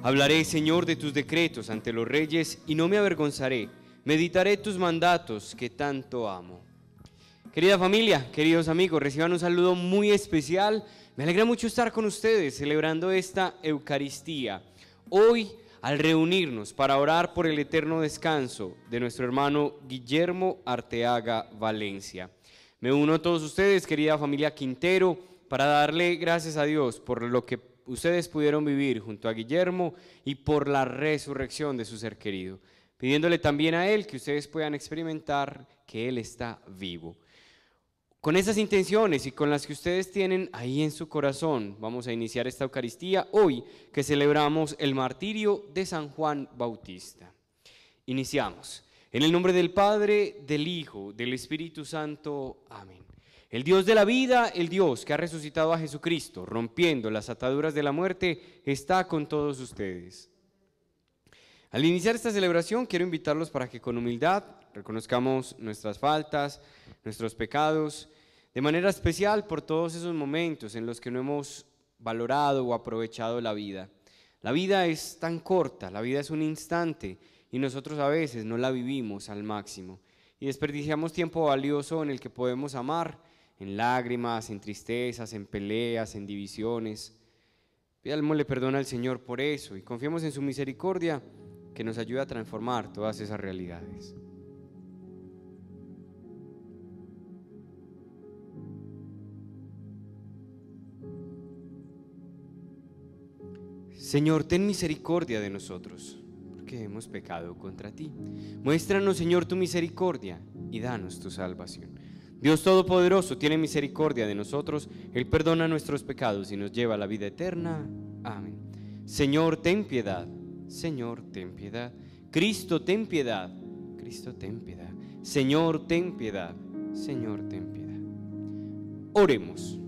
Hablaré, Señor, de tus decretos ante los reyes y no me avergonzaré. Meditaré tus mandatos que tanto amo. Querida familia, queridos amigos, reciban un saludo muy especial. Me alegra mucho estar con ustedes celebrando esta Eucaristía. Hoy, al reunirnos para orar por el eterno descanso de nuestro hermano Guillermo Arteaga Valencia. Me uno a todos ustedes, querida familia Quintero, para darle gracias a Dios por lo que ustedes pudieron vivir junto a Guillermo y por la resurrección de su ser querido, pidiéndole también a Él que ustedes puedan experimentar que Él está vivo. Con esas intenciones y con las que ustedes tienen ahí en su corazón, vamos a iniciar esta Eucaristía hoy que celebramos el martirio de San Juan Bautista. Iniciamos. En el nombre del Padre, del Hijo, del Espíritu Santo. Amén. El Dios de la vida, el Dios que ha resucitado a Jesucristo, rompiendo las ataduras de la muerte, está con todos ustedes. Al iniciar esta celebración, quiero invitarlos para que con humildad reconozcamos nuestras faltas, nuestros pecados, de manera especial por todos esos momentos en los que no hemos valorado o aprovechado la vida. La vida es tan corta, la vida es un instante y nosotros a veces no la vivimos al máximo y desperdiciamos tiempo valioso en el que podemos amar, en lágrimas, en tristezas, en peleas, en divisiones. Pidámosle perdón al Señor por eso y confiemos en su misericordia que nos ayuda a transformar todas esas realidades. Señor, ten misericordia de nosotros, porque hemos pecado contra ti. Muéstranos, Señor, tu misericordia y danos tu salvación. Dios Todopoderoso, tiene misericordia de nosotros, Él perdona nuestros pecados y nos lleva a la vida eterna. Amén. Señor, ten piedad. Señor, ten piedad. Cristo, ten piedad. Cristo, ten piedad. Señor, ten piedad. Señor, ten piedad. Oremos.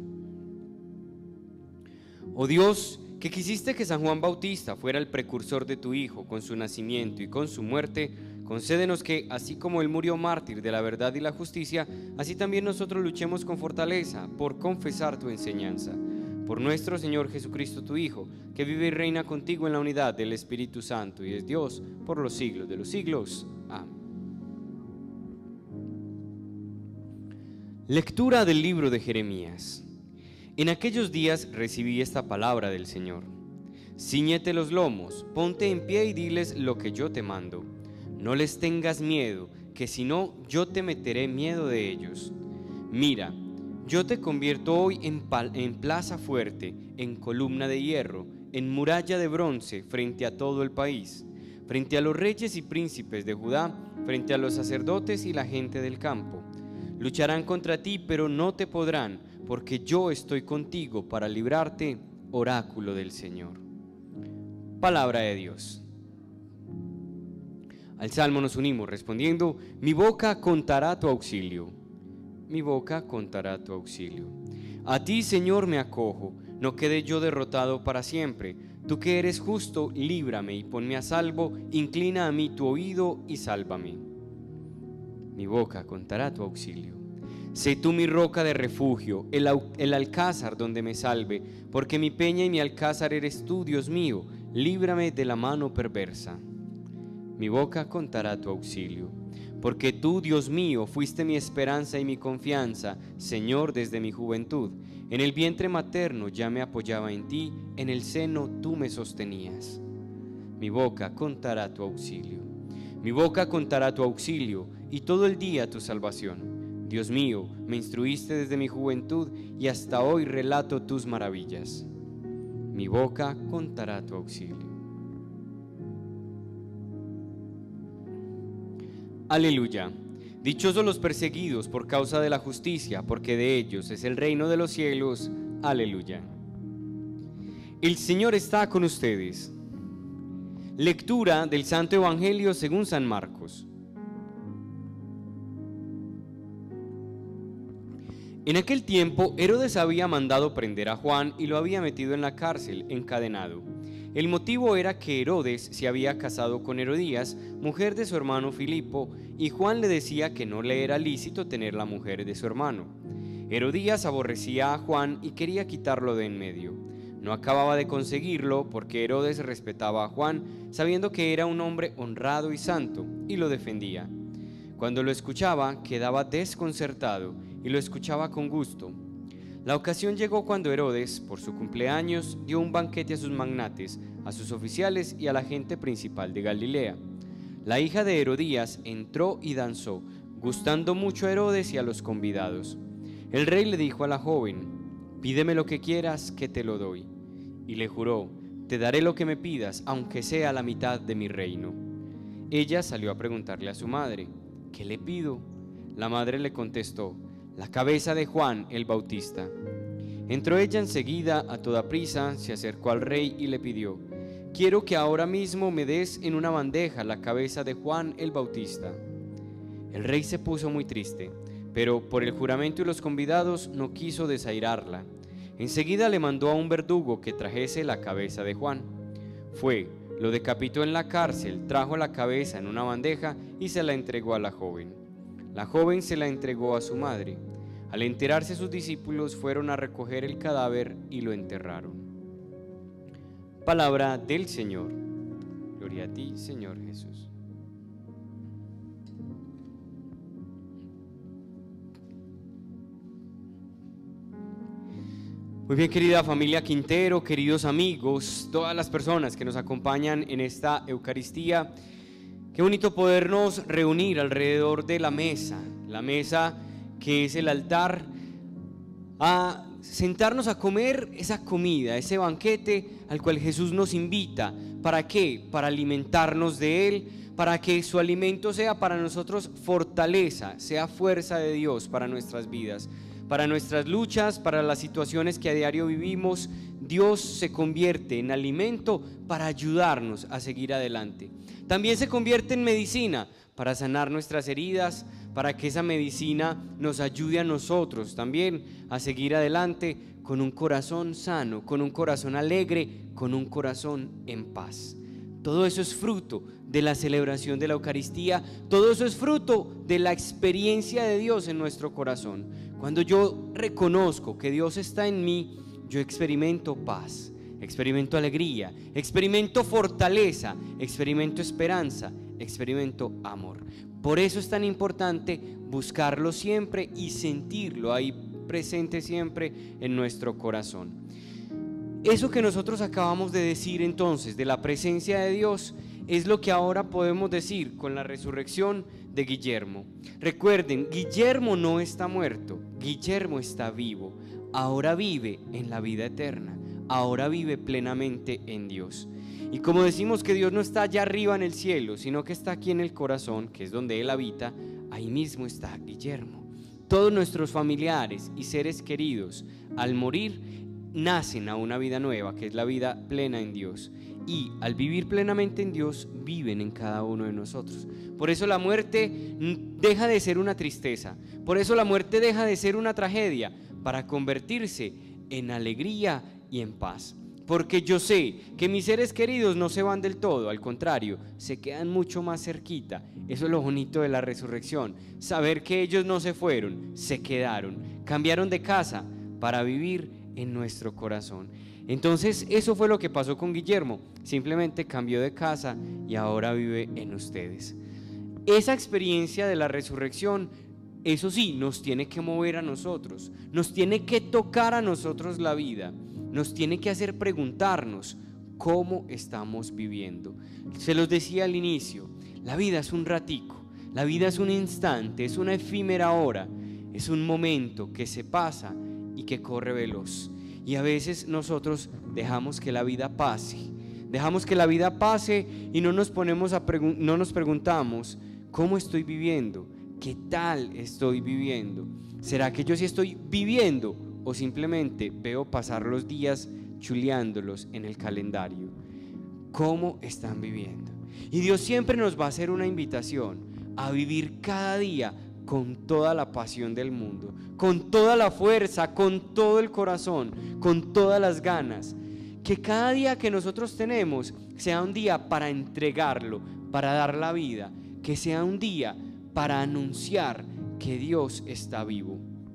Oh Dios, que quisiste que San Juan Bautista fuera el precursor de tu Hijo con su nacimiento y con su muerte, concédenos que, así como Él murió mártir de la verdad y la justicia, así también nosotros luchemos con fortaleza por confesar tu enseñanza. Por nuestro Señor Jesucristo, tu Hijo, que vive y reina contigo en la unidad del Espíritu Santo y es Dios por los siglos de los siglos. Amén. Lectura del libro de Jeremías. En aquellos días recibí esta palabra del Señor. Cíñete los lomos, ponte en pie y diles lo que yo te mando. No les tengas miedo, que si no, yo te meteré miedo de ellos. Mira, yo te convierto hoy en plaza fuerte, en columna de hierro, en muralla de bronce frente a todo el país, frente a los reyes y príncipes de Judá, frente a los sacerdotes y la gente del campo. Lucharán contra ti, pero no te podrán, porque yo estoy contigo para librarte, oráculo del Señor. Palabra de Dios. Al Salmo nos unimos respondiendo: mi boca contará tu auxilio. Mi boca contará tu auxilio. A ti, Señor, me acojo, no quede yo derrotado para siempre. Tú que eres justo, líbrame y ponme a salvo, inclina a mí tu oído y sálvame. Mi boca contará tu auxilio. Sé tú mi roca de refugio, el alcázar donde me salve, porque mi peña y mi alcázar eres tú, Dios mío, líbrame de la mano perversa. Mi boca contará tu auxilio, porque tú, Dios mío, fuiste mi esperanza y mi confianza, Señor, desde mi juventud. En el vientre materno ya me apoyaba en ti, en el seno tú me sostenías. Mi boca contará tu auxilio. Mi boca contará tu auxilio y todo el día tu salvación. Dios mío, me instruiste desde mi juventud y hasta hoy relato tus maravillas. Mi boca contará tu auxilio. Aleluya. Dichosos los perseguidos por causa de la justicia, porque de ellos es el reino de los cielos. Aleluya. El Señor está con ustedes. Lectura del Santo Evangelio según San Marcos. En aquel tiempo, Herodes había mandado prender a Juan y lo había metido en la cárcel, encadenado. El motivo era que Herodes se había casado con Herodías, mujer de su hermano Filipo, y Juan le decía que no le era lícito tener la mujer de su hermano. Herodías aborrecía a Juan y quería quitarlo de en medio. No acababa de conseguirlo porque Herodes respetaba a Juan, sabiendo que era un hombre honrado y santo, y lo defendía. Cuando lo escuchaba, quedaba desconcertado y lo escuchaba con gusto. La ocasión llegó cuando Herodes, por su cumpleaños, dio un banquete a sus magnates, a sus oficiales y a la gente principal de Galilea. La hija de Herodías entró y danzó, gustando mucho a Herodes y a los convidados. El rey le dijo a la joven: «Pídeme lo que quieras, que te lo doy». Y le juró: «Te daré lo que me pidas, aunque sea la mitad de mi reino». Ella salió a preguntarle a su madre: «¿Qué le pido?». La madre le contestó: «La cabeza de Juan el Bautista». Entró ella enseguida a toda prisa, se acercó al rey y le pidió: «Quiero que ahora mismo me des en una bandeja la cabeza de Juan el Bautista». El rey se puso muy triste, pero por el juramento y los convidados no quiso desairarla. Enseguida le mandó a un verdugo que trajese la cabeza de Juan. Fue, lo decapitó en la cárcel, trajo la cabeza en una bandeja y se la entregó a la joven. La joven se la entregó a su madre. Al enterarse, sus discípulos fueron a recoger el cadáver y lo enterraron. Palabra del Señor. Gloria a ti, Señor Jesús. Muy bien, querida familia Quintero, queridos amigos, todas las personas que nos acompañan en esta Eucaristía, qué bonito podernos reunir alrededor de la mesa que es el altar, a sentarnos a comer esa comida, ese banquete al cual Jesús nos invita. ¿Para qué? Para alimentarnos de Él, para que su alimento sea para nosotros fortaleza, sea fuerza de Dios para nuestras vidas. Para nuestras luchas, para las situaciones que a diario vivimos, Dios se convierte en alimento para ayudarnos a seguir adelante. También se convierte en medicina para sanar nuestras heridas, para que esa medicina nos ayude a nosotros también a seguir adelante con un corazón sano, con un corazón alegre, con un corazón en paz. Todo eso es fruto de la celebración de la Eucaristía, todo eso es fruto de la experiencia de Dios en nuestro corazón. Cuando yo reconozco que Dios está en mí, yo experimento paz, experimento alegría, experimento fortaleza, experimento esperanza, experimento amor. Por eso es tan importante buscarlo siempre y sentirlo ahí presente siempre en nuestro corazón. Eso que nosotros acabamos de decir entonces de la presencia de Dios es lo que ahora podemos decir con la resurrección de Guillermo. Recuerden, Guillermo no está muerto, Guillermo está vivo, ahora vive en la vida eterna, ahora vive plenamente en Dios. Y como decimos que Dios no está allá arriba en el cielo, sino que está aquí en el corazón, que es donde Él habita, ahí mismo está Guillermo. Todos nuestros familiares y seres queridos, al morir, nacen a una vida nueva, que es la vida plena en Dios. Y al vivir plenamente en Dios, viven en cada uno de nosotros. Por eso la muerte deja de ser una tristeza, por eso la muerte deja de ser una tragedia, para convertirse en alegría y en paz. Porque yo sé que mis seres queridos no se van del todo, al contrario, se quedan mucho más cerquita. Eso es lo bonito de la resurrección, saber que ellos no se fueron, se quedaron, cambiaron de casa para vivir en nuestro corazón. Entonces eso fue lo que pasó con Guillermo, simplemente cambió de casa y ahora vive en ustedes. Esa experiencia de la resurrección, eso sí, nos tiene que mover a nosotros, nos tiene que tocar a nosotros la vida, nos tiene que hacer preguntarnos cómo estamos viviendo. Se los decía al inicio, la vida es un ratico, la vida es un instante, es una efímera hora, es un momento que se pasa y que corre veloz. Y a veces nosotros dejamos que la vida pase, y no nos preguntamos cómo estoy viviendo, qué tal estoy viviendo. ¿Será que yo sí estoy viviendo o simplemente veo pasar los días chuleándolos en el calendario? ¿Cómo están viviendo? Y Dios siempre nos va a hacer una invitación a vivir cada día con toda la pasión del mundo, con toda la fuerza, con todo el corazón, con todas las ganas. Que cada día que nosotros tenemos sea un día para entregarlo, para dar la vida, que sea un día para anunciar que Dios está vivo.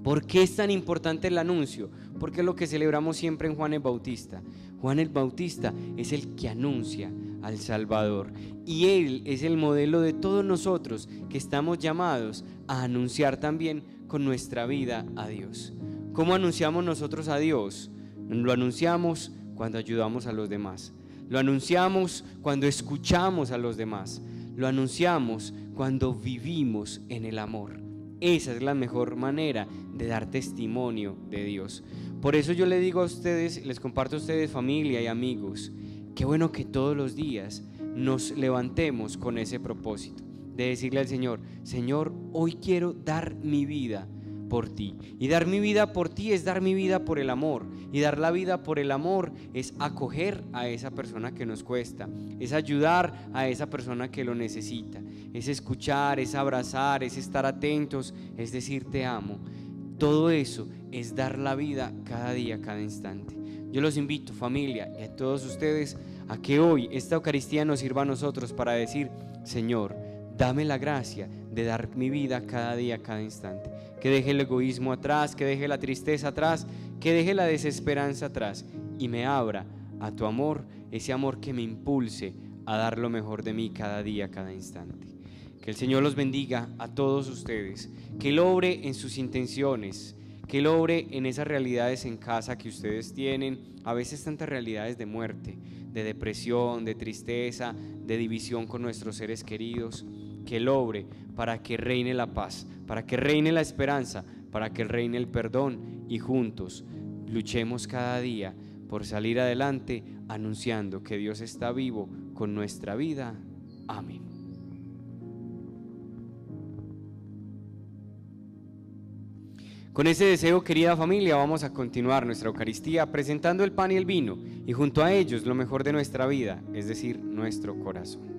¿Por qué es tan importante el anuncio? Porque es lo que celebramos siempre en Juan el Bautista. Juan el Bautista es el que anuncia al Salvador, y él es el modelo de todos nosotros que estamos llamados a anunciar también con nuestra vida a Dios. ¿Cómo anunciamos nosotros a Dios? Lo anunciamos cuando ayudamos a los demás, lo anunciamos cuando escuchamos a los demás, lo anunciamos cuando vivimos en el amor. Esa es la mejor manera de dar testimonio de Dios. Por eso yo le digo a ustedes, les comparto a ustedes, familia y amigos, qué bueno que todos los días nos levantemos con ese propósito de decirle al Señor: Señor, hoy quiero dar mi vida por ti. Y dar mi vida por ti es dar mi vida por el amor. Y dar la vida por el amor es acoger a esa persona que nos cuesta, es ayudar a esa persona que lo necesita, es escuchar, es abrazar, es estar atentos, es decir te amo. Todo eso es dar la vida cada día, cada instante. Yo los invito, familia, y a todos ustedes, a que hoy esta Eucaristía nos sirva a nosotros para decir: Señor, dame la gracia de dar mi vida cada día, cada instante. Que deje el egoísmo atrás, que deje la tristeza atrás, que deje la desesperanza atrás y me abra a tu amor, ese amor que me impulse a dar lo mejor de mí cada día, cada instante. Que el Señor los bendiga a todos ustedes, que Él obre en sus intenciones, que Él obre en esas realidades en casa que ustedes tienen, a veces tantas realidades de muerte, de depresión, de tristeza, de división con nuestros seres queridos. Que Él obre para que reine la paz, para que reine la esperanza, para que reine el perdón, y juntos luchemos cada día por salir adelante anunciando que Dios está vivo con nuestra vida. Amén. Con ese deseo, querida familia, vamos a continuar nuestra Eucaristía presentando el pan y el vino, y junto a ellos lo mejor de nuestra vida, es decir, nuestro corazón.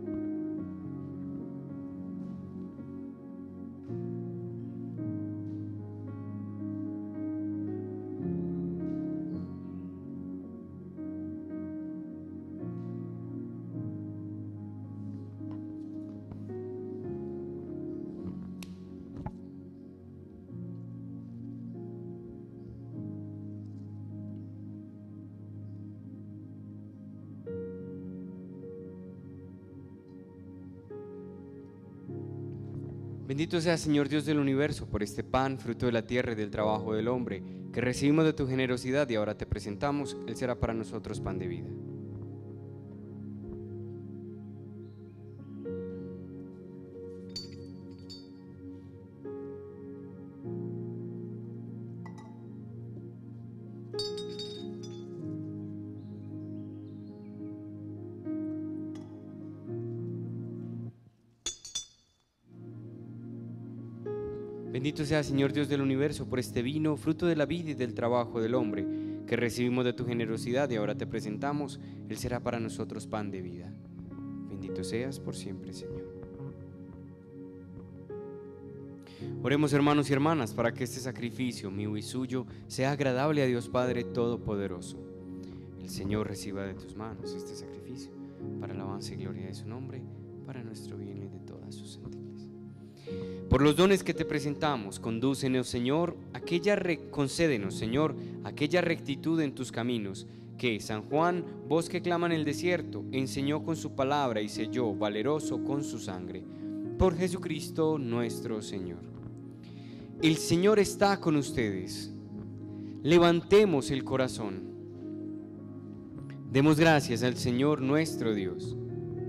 Bendito sea, Señor Dios del universo, por este pan, fruto de la tierra y del trabajo del hombre, que recibimos de tu generosidad y ahora te presentamos. Él será para nosotros pan de vida. Bendito sea, Señor Dios del universo, por este vino, fruto de la vida y del trabajo del hombre, que recibimos de tu generosidad y ahora te presentamos. Él será para nosotros pan de vida. Bendito seas por siempre, Señor. Oremos, hermanos y hermanas, para que este sacrificio mío y suyo sea agradable a Dios Padre Todopoderoso. El Señor reciba de tus manos este sacrificio, para alabanza y gloria de su nombre, para nuestro bien y de todas sus santas. Por los dones que te presentamos, condúcenos, Señor, concédenos, Señor, aquella rectitud en tus caminos que San Juan, voz que clama en el desierto, enseñó con su palabra y selló valeroso con su sangre. Por Jesucristo nuestro Señor. El Señor está con ustedes. Levantemos el corazón. Demos gracias al Señor nuestro Dios.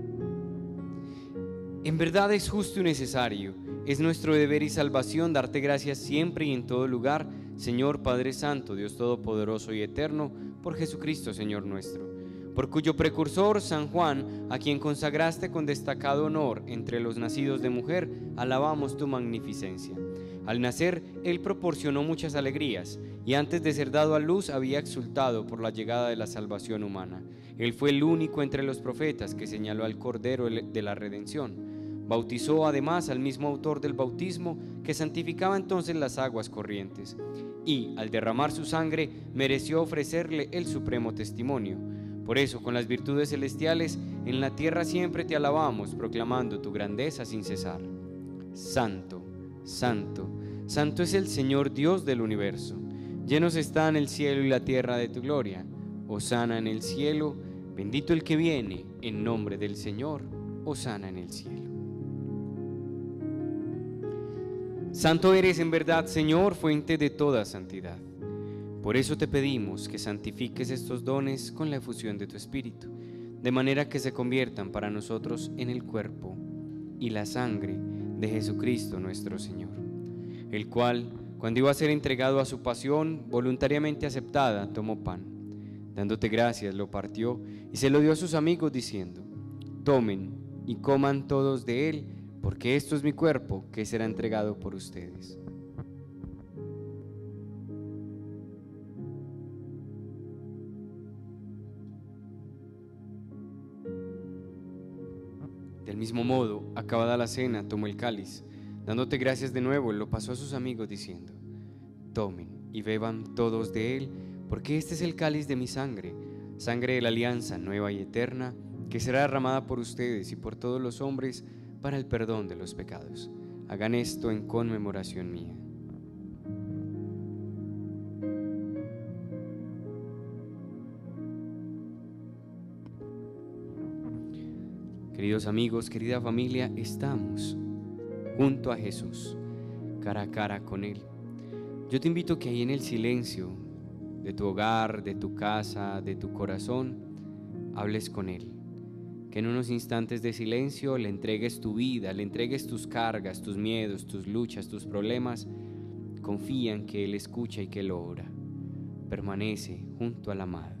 En verdad es justo y necesario, es nuestro deber y salvación darte gracias siempre y en todo lugar, Señor Padre Santo, Dios Todopoderoso y Eterno, por Jesucristo, Señor nuestro, por cuyo precursor, San Juan, a quien consagraste con destacado honor entre los nacidos de mujer, alabamos tu magnificencia. Al nacer, él proporcionó muchas alegrías, y antes de ser dado a luz había exultado por la llegada de la salvación humana. Él fue el único entre los profetas que señaló al Cordero de la Redención. Bautizó además al mismo autor del bautismo que santificaba entonces las aguas corrientes, y al derramar su sangre mereció ofrecerle el supremo testimonio. Por eso, con las virtudes celestiales, en la tierra siempre te alabamos, proclamando tu grandeza sin cesar. Santo, Santo, Santo es el Señor Dios del universo. Llenos están el cielo y la tierra de tu gloria. Hosana en el cielo, bendito el que viene en nombre del Señor. Hosana en el cielo. Santo eres en verdad, Señor, fuente de toda santidad. Por eso te pedimos que santifiques estos dones con la efusión de tu Espíritu, de manera que se conviertan para nosotros en el cuerpo y la sangre de Jesucristo nuestro Señor, el cual, cuando iba a ser entregado a su pasión voluntariamente aceptada, tomó pan. Dándote gracias, lo partió y se lo dio a sus amigos diciendo: tomen y coman todos de él, porque esto es mi cuerpo que será entregado por ustedes. Del mismo modo, acabada la cena, tomó el cáliz. Dándote gracias de nuevo, lo pasó a sus amigos diciendo: tomen y beban todos de él, porque este es el cáliz de mi sangre, sangre de la alianza nueva y eterna, que será derramada por ustedes y por todos los hombres para el perdón de los pecados. Hagan esto en conmemoración mía. Queridos amigos, querida familia, estamos junto a Jesús, cara a cara con Él. Yo te invito a que ahí en el silencio de tu hogar, de tu casa, de tu corazón, hables con Él. Que en unos instantes de silencio le entregues tu vida, le entregues tus cargas, tus miedos, tus luchas, tus problemas. Confía en que Él escucha y que Él obra. Permanece junto al amado.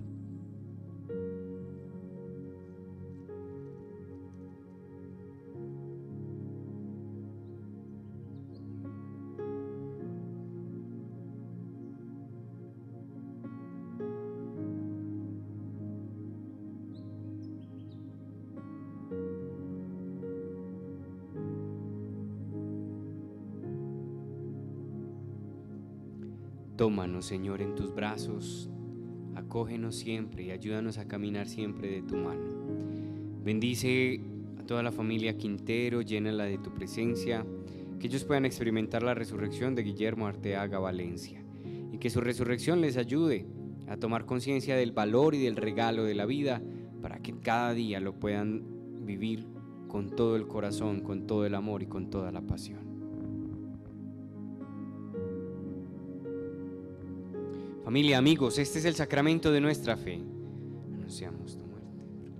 Tómanos, Señor, en tus brazos, acógenos siempre y ayúdanos a caminar siempre de tu mano. Bendice a toda la familia Quintero, llénala de tu presencia, que ellos puedan experimentar la resurrección de Guillermo Arteaga Valencia y que su resurrección les ayude a tomar conciencia del valor y del regalo de la vida para que cada día lo puedan vivir con todo el corazón, con todo el amor y con toda la pasión. Familia, amigos, este es el sacramento de nuestra fe. Anunciamos tu muerte.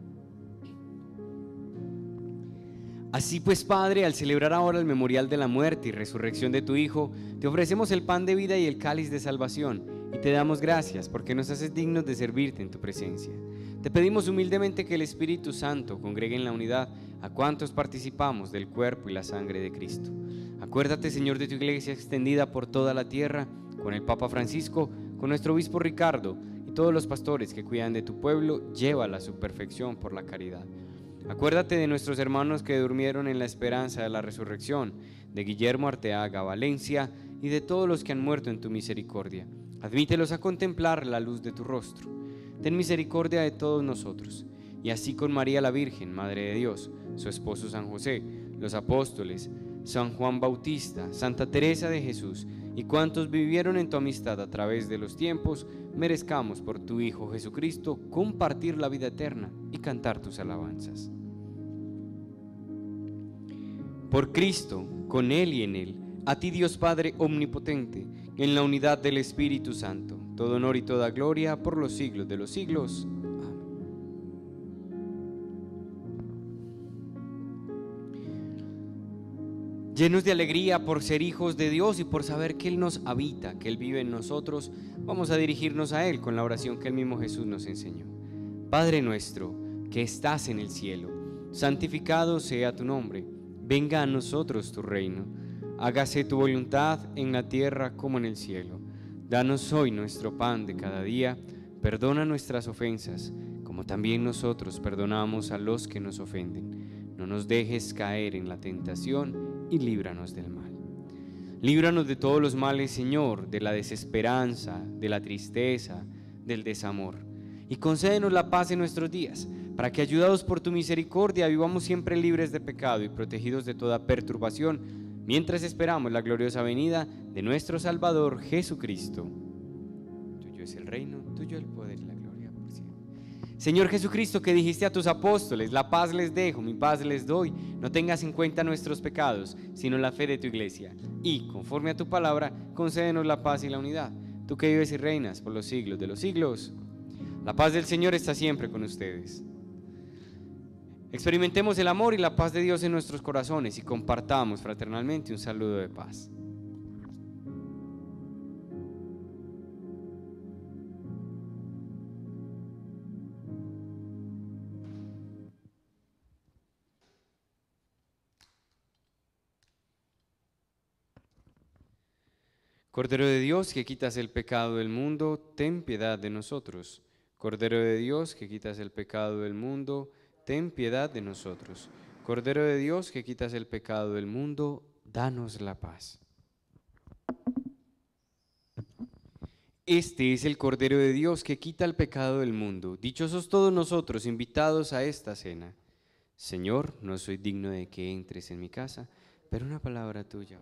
Así pues, Padre, al celebrar ahora el memorial de la muerte y resurrección de tu Hijo, te ofrecemos el pan de vida y el cáliz de salvación, y te damos gracias porque nos haces dignos de servirte en tu presencia. Te pedimos humildemente que el Espíritu Santo congregue en la unidad a cuantos participamos del cuerpo y la sangre de Cristo. Acuérdate, Señor, de tu iglesia extendida por toda la tierra, con el Papa Francisco, con nuestro obispo Ricardo y todos los pastores que cuidan de tu pueblo. Llévala a su perfección por la caridad. Acuérdate de nuestros hermanos que durmieron en la esperanza de la resurrección, de Guillermo Arteaga Valencia y de todos los que han muerto en tu misericordia. Admítelos a contemplar la luz de tu rostro. Ten misericordia de todos nosotros, y así con María la Virgen, Madre de Dios, su esposo San José, los apóstoles, San Juan Bautista, Santa Teresa de Jesús y cuantos vivieron en tu amistad a través de los tiempos, merezcamos por tu Hijo Jesucristo compartir la vida eterna y cantar tus alabanzas. Por Cristo, con Él y en Él, a ti Dios Padre omnipotente, en la unidad del Espíritu Santo, todo honor y toda gloria por los siglos de los siglos. Llenos de alegría por ser hijos de Dios y por saber que Él nos habita, que Él vive en nosotros, vamos a dirigirnos a Él con la oración que el mismo Jesús nos enseñó. Padre nuestro, que estás en el cielo, santificado sea tu nombre. Venga a nosotros tu reino. Hágase tu voluntad en la tierra como en el cielo. Danos hoy nuestro pan de cada día. Perdona nuestras ofensas, como también nosotros perdonamos a los que nos ofenden. No nos dejes caer en la tentación y líbranos del mal. Líbranos de todos los males, Señor, de la desesperanza, de la tristeza, del desamor. Y concédenos la paz en nuestros días, para que, ayudados por tu misericordia, vivamos siempre libres de pecado y protegidos de toda perturbación, mientras esperamos la gloriosa venida de nuestro Salvador Jesucristo. Tuyo es el reino, tuyo el poder y la gloria por siempre. Señor Jesucristo, que dijiste a tus apóstoles: la paz les dejo, mi paz les doy, no tengas en cuenta nuestros pecados, sino la fe de tu iglesia. Y, conforme a tu palabra, concédenos la paz y la unidad. Tú que vives y reinas por los siglos de los siglos. La paz del Señor está siempre con ustedes. Experimentemos el amor y la paz de Dios en nuestros corazones y compartamos fraternalmente un saludo de paz. Cordero de Dios, que quitas el pecado del mundo, ten piedad de nosotros. Cordero de Dios, que quitas el pecado del mundo, ten piedad de nosotros. Cordero de Dios, que quitas el pecado del mundo, danos la paz. Este es el Cordero de Dios que quita el pecado del mundo. Dichosos todos nosotros invitados a esta cena. Señor, no soy digno de que entres en mi casa, pero una palabra tuya.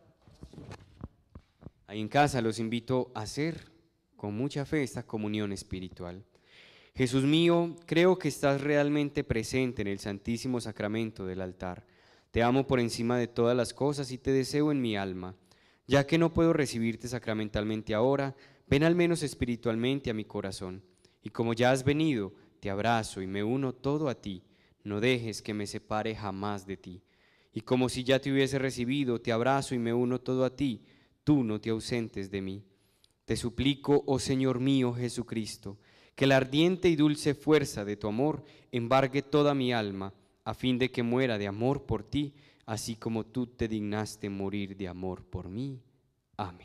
Ahí en casa los invito a hacer con mucha fe esta comunión espiritual. Jesús mío, creo que estás realmente presente en el Santísimo Sacramento del altar. Te amo por encima de todas las cosas y te deseo en mi alma. Ya que no puedo recibirte sacramentalmente ahora, ven al menos espiritualmente a mi corazón. Y como ya has venido, te abrazo y me uno todo a ti. No dejes que me separe jamás de ti. Y como si ya te hubiese recibido, te abrazo y me uno todo a ti. Tú no te ausentes de mí. Te suplico, oh Señor mío Jesucristo, que la ardiente y dulce fuerza de tu amor embargue toda mi alma, a fin de que muera de amor por ti, así como tú te dignaste morir de amor por mí. Amén.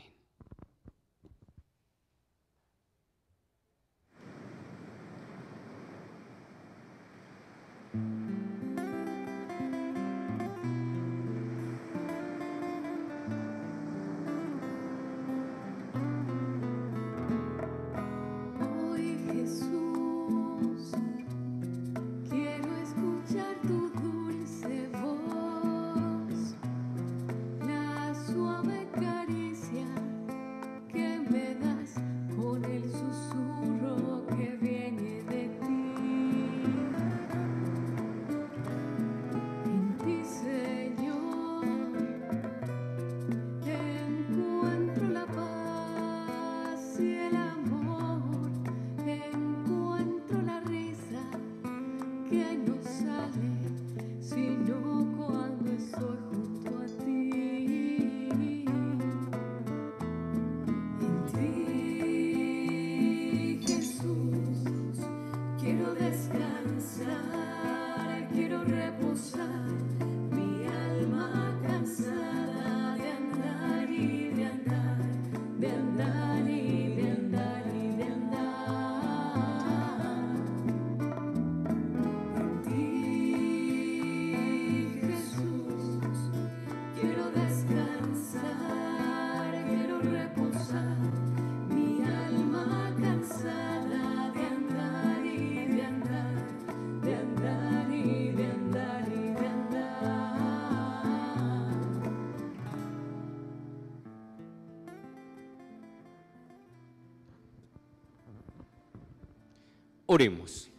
Oremos.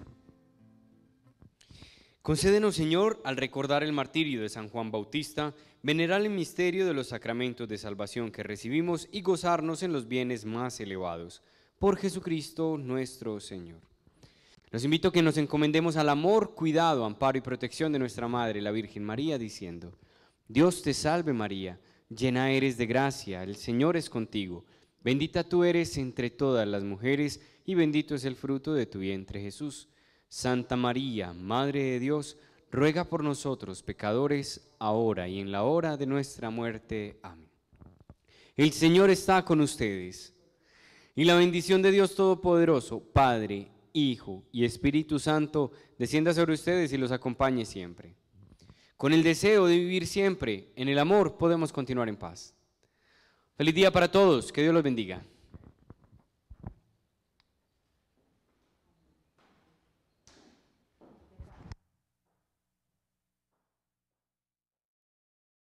Concédenos, Señor, al recordar el martirio de San Juan Bautista, venerar el misterio de los sacramentos de salvación que recibimos y gozarnos en los bienes más elevados. Por Jesucristo nuestro Señor. Los invito a que nos encomendemos al amor, cuidado, amparo y protección de nuestra Madre, la Virgen María, diciendo: Dios te salve María, llena eres de gracia, el Señor es contigo. Bendita tú eres entre todas las mujeres y bendito es el fruto de tu vientre Jesús. Santa María, Madre de Dios, ruega por nosotros pecadores, ahora y en la hora de nuestra muerte. Amén. El Señor está con ustedes. Y la bendición de Dios Todopoderoso, Padre, Hijo y Espíritu Santo, descienda sobre ustedes y los acompañe siempre. Con el deseo de vivir siempre en el amor, podemos continuar en paz. Feliz día para todos, que Dios los bendiga.